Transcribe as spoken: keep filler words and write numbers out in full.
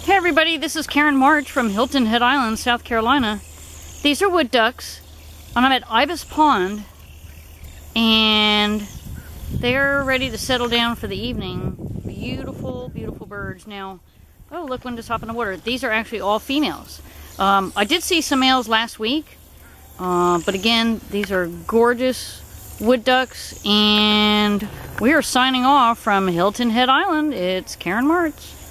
Hey everybody, this is Karen March from Hilton Head Island, South Carolina. These are wood ducks, and I'm at Ibis Pond, and they're ready to settle down for the evening. Beautiful, beautiful birds. Now, oh look, one just hopped in the water. These are actually all females. Um, I did see some males last week, uh, but again, these are gorgeous wood ducks, and we are signing off from Hilton Head Island. It's Karen March.